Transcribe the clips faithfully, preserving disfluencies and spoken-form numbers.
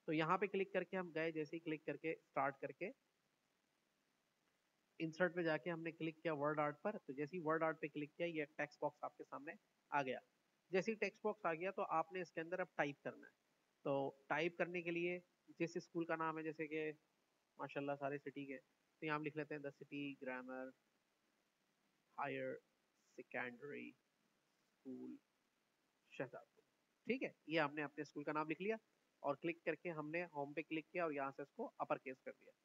तो यहाँ पे क्लिक करके हम गए, जैसे ही क्लिक करके स्टार्ट करके इंसर्ट पे जाके हमने क्लिक किया वर्ड आर्ट पर, तो जैसे ही वर्ड आर्ट पे क्लिक किया ये टेक्स्ट बॉक्स आपके सामने आ गया। जैसे ही टेक्स्ट बॉक्स आ गया तो आपने इसके अंदर अब टाइप करना है। तो टाइप करने के लिए जिस स्कूल का नाम है, जैसे कि माशाल्लाह सारे सिटी के, तो यहाँ हम लिख लेते हैं the city grammar higher secondary school Shahzadpur. ठीक है, ये हमने अपने स्कूल का नाम लिख लिया और क्लिक करके हमने होम पे क्लिक किया और यहाँ से इसको अपर केस कर दिया।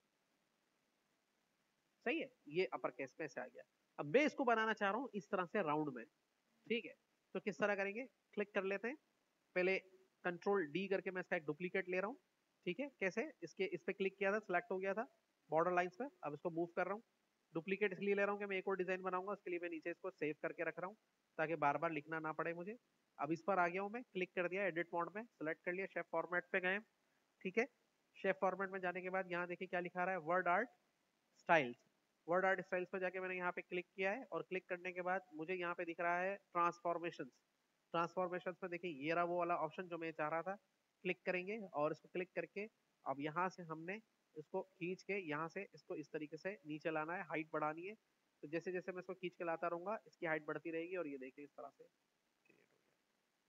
सही है, ये अपर केस में से आ गया। अब मैं इसको बनाना चाह रहा हूँ इस तरह से राउंड में। ठीक है, तो किस तरह करेंगे, क्लिक कर लेते हैं पहले, कंट्रोल डी करके मैं इसका एक डुप्लीकेट ले रहा हूँ। ठीक है, कैसे, इसके इस पे क्लिक किया था, सिलेक्ट हो गया था बॉर्डर लाइंस पे, अब इसको मूव कर रहा हूँ। डुप्लीकेट इसलिए ले रहा हूँ कि मैं एक और डिजाइन बनाऊंगा, उसके लिए मैं नीचे इसको सेव करके रख रहा हूँ ताकि बार बार लिखना ना पड़े मुझे। अब इस पर आ गया हूँ मैं, क्लिक कर दिया एडिट मोड में, सिलेक्ट कर लिया, शेफ फॉर्मेट पे गए। ठीक है, शेफ फॉर्मेट में जाने के बाद यहाँ देखिए क्या लिखा रहा है, word art styles. Word art styles पर जाके मैंने यहाँ पे क्लिक किया है और क्लिक करने के बाद मुझे यहाँ पे दिख रहा है ट्रांसफॉर्मेशन। ट्रांसफॉर्मेशन में देखिए ये रहा वो वाला ऑप्शन जो मैं चाह रहा था। क्लिक करेंगे और इसको क्लिक करके अब यहाँ से हमने इसको खींच के यहाँ से इसको इस तरीके से नीचे लाना है, हाइट बढ़ानी है। तो जैसे जैसे मैं इसको खींच के लाता रहूंगा इसकी हाइट बढ़ती रहेगी और ये देखिए इस तरह से क्रिएट हो गया।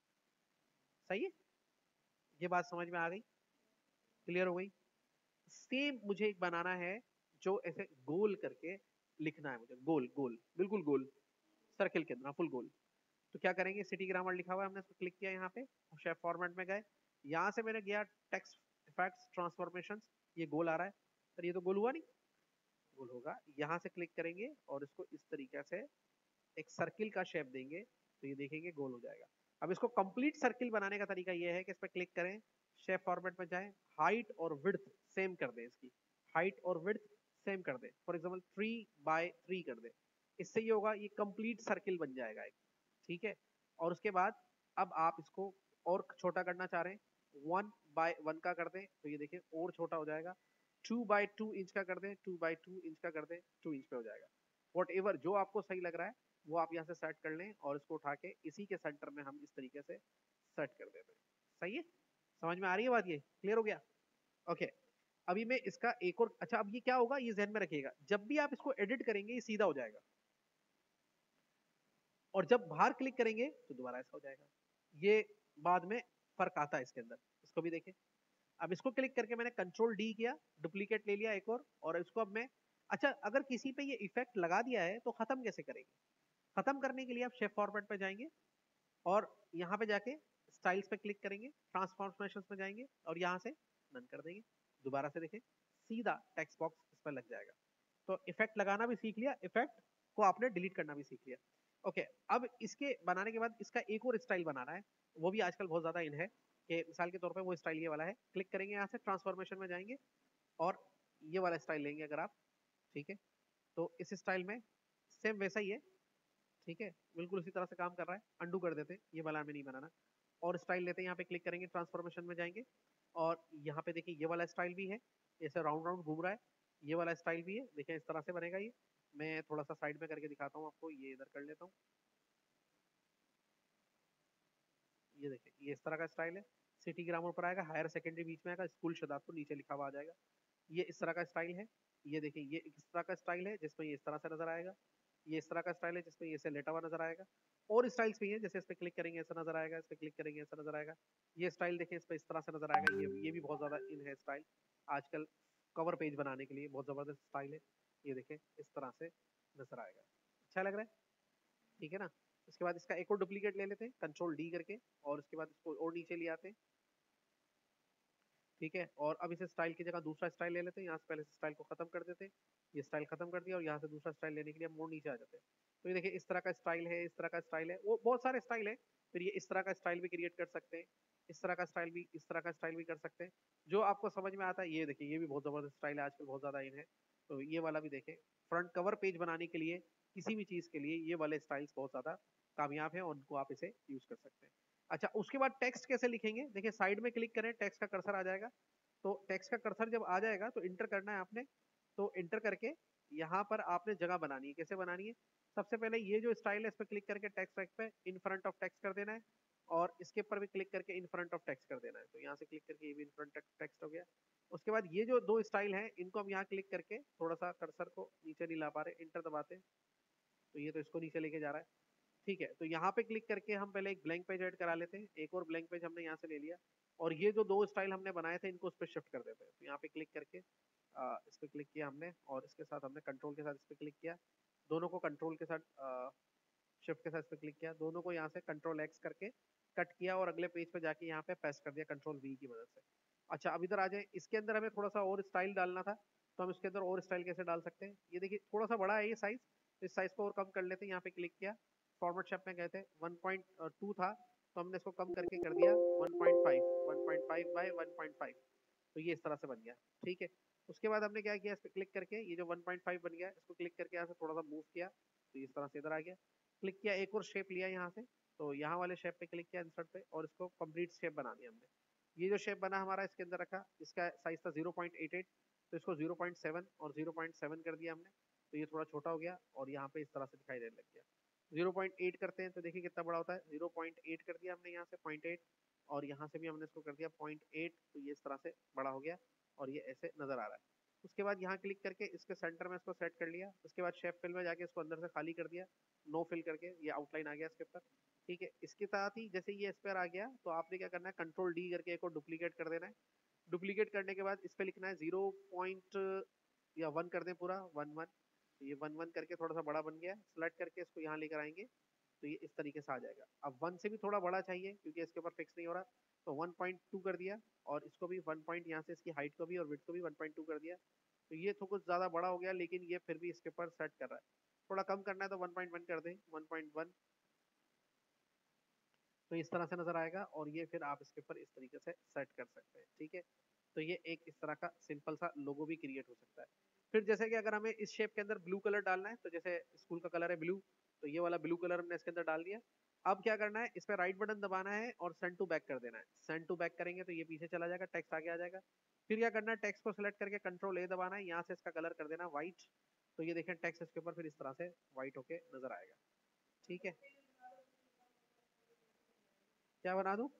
सही है, ये बात समझ में आ गई, क्लियर हो गई। सेम मुझे एक बनाना है जो ऐसे गोल करके लिखना है मुझे, गोल गोल बिल्कुल गोल, सर्किल के अंदर फुल गोल। तो क्या करेंगे, सिटी ग्रामर लिखा हुआ है, हमने इसको क्लिक किया यहाँ पे, शेफ फॉर्मेट में गए, यहाँ से मैंने गया टेक्स्ट इफेक्ट्स ट्रांसफॉर्मेशन, ये गोल आ रहा है, पर ये तो गोल हुआ नहीं, गोल होगा, यहाँ से क्लिक करेंगे और इसको इस तरीके से एक सर्किल का शेप देंगे तो ये देखेंगे गोल हो जाएगा। अब इसको कंप्लीट सर्किल बनाने का तरीका ये है कि इस पर क्लिक करें, शेप फॉर्मेट में जाएं, हाइट और विड्थ सेम कर दें, इसकी हाइट और विड्थ सेम कर दें, for example three by three कर दें। इससे ये होगा, ये कंप्लीट सर्किल बन जाएगा एक। ठीक है, और उसके बाद अब आप इसको और छोटा करना चाह रहे हैं, वन बाय वन का कर दें तो ये देखिए और छोटा हो जाएगा। टू बाय टू इंच का कर दें, टू बाय टू इंच का कर दें, टू इंच पे हो जाएगा। वॉट एवर जो आपको सही लग रहा है वो आप यहाँ से सेट कर लें और इसको उठा के इसी के सेंटर में हम इस तरीके से सेट कर देते हैं। सही है, समझ में आ रही है बात, ये क्लियर हो गया। ओके, अभी मैं इसका एक और, अच्छा अब ये क्या होगा ये ध्यान में रखिएगा, जब भी आप इसको एडिट करेंगे ये सीधा हो जाएगा और जब बाहर क्लिक करेंगे तो दोबारा ऐसा हो जाएगा। ये बाद में फर्क आता है इसके अंदर, इसको भी देखें। अब इसको क्लिक करके मैंने कंट्रोल डी किया, डुप्लीकेट ले लिया एक और और इसको अब मैं, अच्छा अगर किसी पे ये इफेक्ट लगा दिया है तो खत्म कैसे करेंगे, खत्म करने के लिए आप शेप फॉर्मेट पे जाएंगे और यहाँ पे जाके स्टाइल्स पे क्लिक करेंगे, ट्रांसफॉर्मेशन में जाएंगे और यहाँ से नन कर देंगे। दोबारा से देखें, सीधा टेक्स्ट बॉक्स इस पर लग जाएगा। तो इफेक्ट लगाना भी सीख लिया, इफेक्ट को आपने डिलीट करना भी सीख लिया। ओके, अब इसके बनाने के बाद इसका एक और स्टाइल बनाना है, वो भी आजकल बहुत ज्यादा इन है कि मिसाल के तौर पे वो स्टाइल ये वाला है। क्लिक करेंगे, यहाँ से ट्रांसफॉर्मेशन में जाएंगे और ये वाला स्टाइल लेंगे अगर आप। ठीक है, तो इस स्टाइल में सेम वैसा ही है। ठीक है, बिल्कुल उसी तरह से काम कर रहा है, अंडू कर देते हैं, ये वाला हमें नहीं बनाना। और स्टाइल लेते हैं, यहाँ पे क्लिक करेंगे, ट्रांसफॉर्मेशन में जाएंगे और यहाँ पे देखिए ये वाला स्टाइल भी है, ऐसे राउंड राउंड घूम रहा है, ये वाला स्टाइल भी है, देखिए इस तरह से बनेगा ये। मैं थोड़ा सा साइड में करके दिखाता हूँ आपको, ये इधर कर लेता हूँ, ये देखिए ये इस तरह का स्टाइल है। सिटी ग्रामर पर आएगा, हायर सेकेंडरी बीच में आएगा, स्कूल शहजादपुर नीचे लिखा हुआ आ जाएगा। ये इस तरह का स्टाइल है, ये देखिए ये इस तरह का स्टाइल है जिसमें ये इस तरह से नजर आएगा। ये इस तरह का स्टाइल है जिसमें ये से लेटा हुआ नजर आएगा। और स्टाइल्स भी है, जैसे इस पे क्लिक करेंगे ऐसा नजर आएगा, इस पे क्लिक करेंगे ऐसा नजर आएगा। ये स्टाइल देखिए इस पे इस तरह से नजर आएगा, ये ये भी बहुत ज्यादा इन है स्टाइल आजकल, कवर पेज बनाने के लिए बहुत जबरदस्त स्टाइल है। ये देखिए इस तरह से नजर आएगा, अच्छा लग रहा है, ठीक है ना। उसके बाद इसका एक और डुप्लीकेट ले लेते हैं कंट्रोल डी करके और उसके बाद इसको और नीचे ले आते हैं। ठीक है, और अब इसे स्टाइल की जगह दूसरा स्टाइल ले लेते हैं, यहाँ से पहले स्टाइल को खत्म कर देते हैं, ये स्टाइल खत्म कर दिया और यहाँ से दूसरा स्टाइल लेने के लिए हम मोड़ नीचे आ जाते हैं। तो ये देखिए इस तरह का स्टाइल है, इस तरह का स्टाइल है, वो बहुत सारे स्टाइल है। फिर ये इस तरह का स्टाइल भी क्रिएट कर सकते हैं, इस तरह का स्टाइल भी, इस तरह का स्टाइल भी कर सकते हैं, जो आपको समझ में आता है। ये देखिए ये भी बहुत जबरदस्त स्टाइल है, आजकल बहुत ज्यादा इन है। तो ये वाला भी देखें, फ्रंट कवर पेज बनाने के लिए, किसी भी चीज के लिए ये वाले स्टाइल्स बहुत ज्यादा कामयाब है और उनको आप इसे यूज कर सकते हैं। अच्छा, उसके बाद टेक्स्ट कैसे लिखेंगे, देखिए साइड में क्लिक करें, टेक्स्ट का कर्सर आ जाएगा। तो टेक्स्ट का कर्सर जब आ जाएगा तो इंटर करना है आपने। तो इंटर करके यहाँ पर आपने जगह बनानी है, कैसे बनानी है, सबसे पहले ये जो स्टाइल है इस पर क्लिक करके टेक्स्ट पे इन फ्रंट ऑफ टेक्स्ट कर देना है और इसके ऊपर भी क्लिक करके इन फ्रंट ऑफ टेक्स्ट कर देना है। तो यहाँ से क्लिक करके ये भी इन फ्रंट टेक्स्ट हो गया। उसके बाद ये जो दो स्टाइल हैं इनको हम यहाँ क्लिक करके थोड़ा सा कर्सर को नीचे नहीं ला पा रहे, इंटर दबाते हैं तो ये तो इसको नीचे लेके जा रहा है। ठीक है, तो यहाँ पे क्लिक करके हम पहले एक ब्लैंक पेज ऐड करा लेते हैं। एक और ब्लैंक पेज हमने यहाँ से ले लिया और ये जो दो स्टाइल हमने बनाए थे इनको उस पर शिफ्ट कर देते हैं। तो यहाँ पे क्लिक करके आ, इस पर क्लिक किया हमने और इसके साथ हमने कंट्रोल के साथ इस पर क्लिक किया, दोनों को कंट्रोल के साथ शिफ्ट के साथ इस पर क्लिक किया, दोनों को यहाँ से कंट्रोल एक्स करके कट किया और अगले पेज पे जाके यहाँ पे पेस्ट कर दिया कंट्रोल वी की मदद से। अच्छा, अब इधर आ जाए, इसके अंदर हमें थोड़ा सा और स्टाइल डालना था तो हम इसके अंदर और स्टाइल कैसे डाल सकते हैं। ये देखिए थोड़ा सा बड़ा है ये साइज, इस साइज को और कम कर लेते हैं। यहाँ पे क्लिक किया, फॉर्मेट शेप में गए थे, वन पॉइंट टू था तो हमने इसको कम करके कर दिया one point five, one point five by one point five. तो ये इस तरह से बन गया। ठीक है, उसके बाद हमने क्या किया, इस पर क्लिक करके ये जो वन पॉइंट फाइव बन गया इसको क्लिक करके यहाँ से थोड़ा सा मूव किया तो इस तरह से इधर आ गया। क्लिक किया, एक और शेप लिया यहाँ से, तो यहाँ वाले शेप पे क्लिक किया इंसर्ट पे और इसको कंप्लीट शेप बना दिया हमने। ये जो शेप बना हमारा इसके अंदर रखा, इसका साइज था ज़ीरो पॉइंट एट एट तो इसको ज़ीरो पॉइंट सेवन और ज़ीरो पॉइंट सेवन कर दिया हमने। तो ये थोड़ा छोटा हो गया और यहाँ पे इस तरह से दिखाई देने लग गया। ज़ीरो पॉइंट एट करते हैं तो देखिए कितना बड़ा होता है, ज़ीरो पॉइंट एट कर दिया हमने यहाँ से पॉइंट एट और यहाँ से भी हमने इसको कर दिया पॉइंट एट। तो ये इस तरह से बड़ा हो गया और ये ऐसे नजर आ रहा है। उसके बाद यहाँ क्लिक करके इसके सेंटर में इसको सेट कर लिया। उसके बाद शेप फिल में जाके इसको अंदर से खाली कर दिया, नो फिल करके ये आउटलाइन आ गया इसके ऊपर। ठीक है, इसके साथ ही जैसे ये इस पर आ गया तो आपने क्या करना है, कंट्रोल डी करके एक और डुप्लीकेट कर देना है। डुप्लीकेट करने के बाद इस पे लिखना है जीरो पॉइंट या वन कर दें पूरा वन वन। ये वन वन करके थोड़ा सा बड़ा बन गया, सिलेक्ट करके इसको यहाँ लेकर आएंगे तो ये इस तरीके से आ जाएगा। अब वन से भी थोड़ा बड़ा चाहिए क्योंकि इसके ऊपर फिक्स नहीं हो रहा, तो वन पॉइंट टू कर दिया और इसको भी वन पॉइंट, यहाँ से इसकी हाइट को भी और विड्थ को भी वन पॉइंट टू कर दिया। तो ये तो कुछ ज्यादा बड़ा हो गया लेकिन ये फिर भी इसके ऊपर सेट कर रहा है। थोड़ा कम करना है तो वन पॉइंट वन कर दें, वन पॉइंट वन। तो इस तरह से नजर आएगा और ये फिर आप इसके ऊपर इस तरीके से सेट कर सकते हैं। ठीक है, तो ये एक इस तरह का सिंपल सा लोगो भी क्रिएट हो सकता है। फिर जैसे कि अगर हमें इस शेप के अंदर ब्लू कलर डालना है, तो जैसे स्कूल का कलर है ब्लू, तो ये वाला ब्लू कलर हमने इसके अंदर डाल दिया। अब क्या करना है, इस पर राइट बटन दबाना है और सेंड टू बैक कर देना है। सेंड टू बैक करेंगे तो ये पीछे चला जाएगा, टेक्स्ट आगे आ जाएगा। फिर क्या करना है, टेक्स्ट को सिलेक्ट करके कंट्रोल ए दबाना है, यहाँ से इसका कलर कर देना व्हाइट। तो ये देखें टेक्स्ट इसके ऊपर फिर इस तरह से व्हाइट होके नजर आएगा। ठीक है, क्या बना दूं?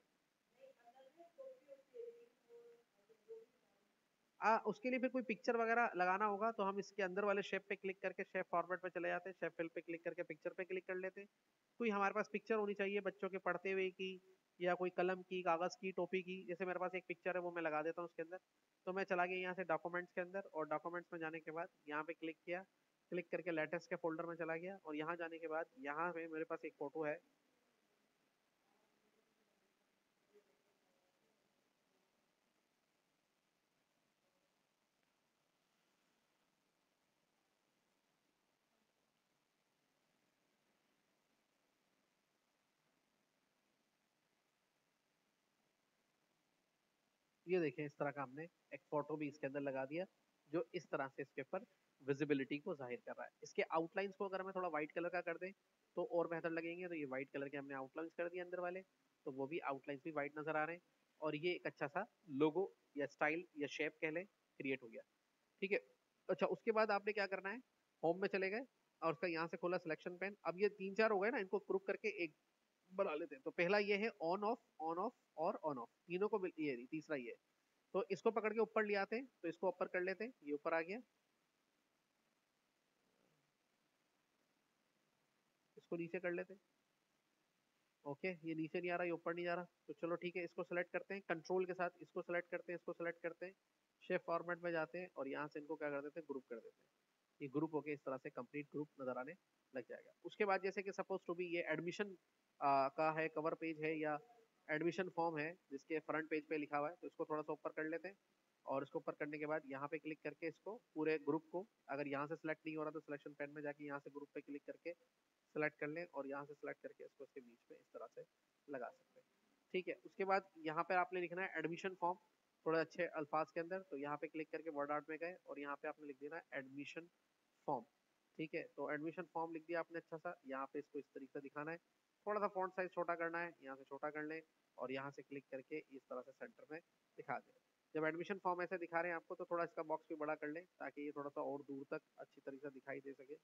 आ, उसके लिए फिर कोई पिक्चर वगैरह लगाना होगा तो हम इसके अंदर वाले शेप पे क्लिक करके शेप फॉर्मेट पे चले जाते हैं, शेप फिल पे क्लिक करके पिक्चर पे क्लिक कर लेते हैं। कोई हमारे पास पिक्चर होनी चाहिए बच्चों के पढ़ते हुए की, या कोई कलम की, कागज की, टोपी की। जैसे मेरे पास एक पिक्चर है वो मैं लगा देता हूँ उसके अंदर। तो मैं चला गया यहाँ से डॉक्यूमेंट्स के अंदर और डॉक्यूमेंट्स में जाने के बाद यहाँ पे क्लिक किया, क्लिक करके लेटेस्ट के फोल्डर में चला गया और यहाँ जाने के बाद यहाँ पे मेरे पास एक फोटो है। ये देखें इस तरह का हमने एक फोटो भी इसके अंदर लगा दिया जो इस तरह से इसके ऊपर विजिबिलिटी को जाहिर कर रहा है। इसके आउटलाइंस को अगर हमें थोड़ा व्हाइट कलर का कर दें तो और बेहतर लगेंगे। तो ये व्हाइट कलर के हमने आउटलाइंस कर दिए अंदर वाले, तो वो भी आउटलाइंस भी व्हाइट नजर आ रहे हैं और ये एक अच्छा सा लोगो या स्टाइल या शेप कह लें क्रिएट हो गया। ठीक है, अच्छा उसके बाद आपने क्या करना है, होम में चले गए और उसका यहाँ से खोला सिलेक्शन पेन। अब ये तीन चार हो गए ना, इनको ग्रुप करके एक बना लेते हैं। तो पहला ये है ऑन ऑफ, ऑन ऑफ और ऑन ऑफ, तीनों को मिल- ये नहीं, तीसरा ये है। तो इसको पकड़ के ऊपर ले आते हैं, तो इसको ऊपर कर लेते हैं, ये ऊपर आ गया। इसको नीचे कर लेते हैं, ओके ये नीचे नहीं आ रहा, ये ऊपर नहीं जा रहा, तो चलो ठीक है इसको सेलेक्ट करते हैं कंट्रोल के साथ, इसको सेलेक्ट करते हैं, इसको सेलेक्ट करते हैं, शेप फॉर्मेट में जाते हैं और यहाँ से इनको क्या कर देते हैं, ग्रुप कर देते हैं। ये ग्रुप होके इस तरह से कंप्लीट ग्रुप नजर आने लग जाएगा। उसके बाद जैसे कि सपोज टू बी ये एडमिशन का है, कवर पेज है या एडमिशन फॉर्म है जिसके फ्रंट पेज पे लिखा हुआ है, तो इसको थोड़ा सा ऊपर कर लेते हैं और इसको ऊपर करने के बाद यहाँ पे क्लिक करके इसको पूरे ग्रुप को, अगर यहाँ से सिलेक्ट नहीं हो रहा तो सिलेक्शन पेन में जाके यहाँ से ग्रुप पे क्लिक करके सेलेक्ट कर लें और यहाँ से सेलेक्ट करके इसको इसके बीच में इस तरह से लगा सकते हैं। ठीक है, उसके बाद यहाँ पे आपने लिखना है एडमिशन फॉर्म थोड़े अच्छे अल्फाज के अंदर, तो यहाँ पे क्लिक करके वर्ड आर्ट में गए और यहाँ पे आपने लिख देना है एडमिशन फॉर्म। ठीक है, तो एडमिशन फॉर्म लिख दिया आपने अच्छा सा, यहाँ पे इसको इस तरीके से दिखाना है, थोड़ा सा फॉन्ट साइज छोटा करना है, यहाँ से छोटा कर लें और यहाँ से क्लिक करके इस तरह से सेंटर में दिखा दें। जब एडमिशन फॉर्म ऐसे दिखा रहे हैं आपको तो थोड़ा इसका बॉक्स भी बड़ा कर लें ताकि ये थोड़ा सा और दूर तक अच्छी तरीके से दिखाई दे सके।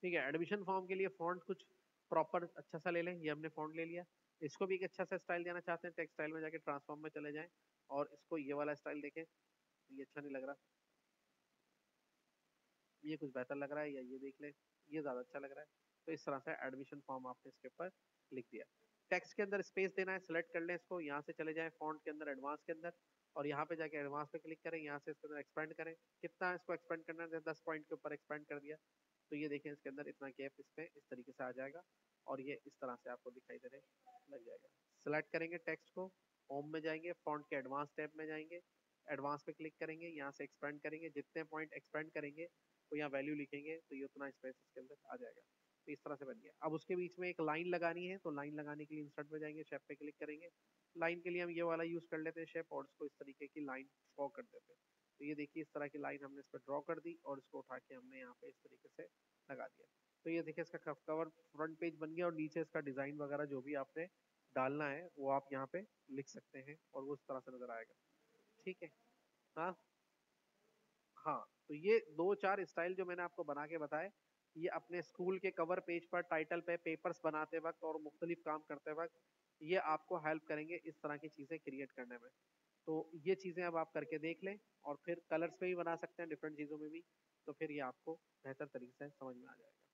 ठीक है। एडमिशन फॉर्म के लिए फॉन्ट कुछ प्रॉपर अच्छा सा ले लें, ये हमने फॉन्ट ले लिया। इसको भी एक अच्छा सा स्टाइल देना चाहते हैं, टेक्स्ट स्टाइल में जाके ट्रांसफॉर्म में चले जाएं और इसको ये वाला स्टाइल देखें, ये अच्छा नहीं लग रहा, ये कुछ बेहतर लग रहा है, या ये देख लें, ये ज़्यादा अच्छा लग रहा है। तो इस तरह से एडमिशन फॉर्म आपने इसके ऊपर लिख दिया। टेक्स्ट के अंदर स्पेस देना है, सिलेक्ट कर लें इसको, यहाँ से चले जाएं फॉन्ट के अंदर, एडवांस के अंदर, और यहाँ पे जाके एडवांस पे क्लिक करें, यहाँ से इसके अंदर एक्सपेंड करें। कितना इसको एक्सपेंड करना है, दस पॉइंट के ऊपर एक्सपेंड कर दिया। तो ये देखें इसके अंदर इतना गैप इस पे इस तरीके से आ जाएगा और ये इस तरह से आपको दिखाई देने लग जाएगा। सिलेक्ट करेंगे टेक्स्ट को, होम में जाएंगे, फॉन्ट के एडवांस टैब में जाएंगे, एडवांस पे क्लिक करेंगे, यहाँ से एक्सपेंड करेंगे, जितने पॉइंट एक्सपेंड करेंगे तो यहाँ वैल्यू लिखेंगे तो ये उतना स्पेस इसके अंदर आ जाएगा। तो इस तरह से बन गया। अब उसके बीच में एक लाइन लगानी है, तो लाइन लगाने के लिए इंसर्ट में जाएंगे, शेप पे क्लिक करेंगे। लाइन के लिए हम ये वाला यूज कर लेते हैं शेप, और इसको इस तरीके की लाइन ड्रॉ कर देते हैं। तो ये देखिए इस तरह की लाइन हमने इस पर ड्रॉ कर दी और इसको उठा के हमने यहाँ पे इस तरीके से लगा दिया। तो ये देखिए इसका कवर फ्रंट पेज बन गया और नीचे इसका डिजाइन वगैरह जो भी आपने डालना है वो आप यहाँ पे लिख सकते हैं और वो इस तरह से नजर आएगा। ठीक है। हाँ हाँ, तो ये दो चार स्टाइल जो मैंने आपको बना के बताए, ये अपने स्कूल के कवर पेज पर, टाइटल पे, पेपर्स बनाते वक्त और मुख्तलिफ काम करते वक्त ये आपको हेल्प करेंगे इस तरह की चीज़ें क्रिएट करने में। तो ये चीज़ें अब आप करके देख लें, और फिर कलर्स में भी बना सकते हैं, डिफरेंट चीज़ों में भी, तो फिर ये आपको बेहतर तरीके से समझ में आ जाएगा।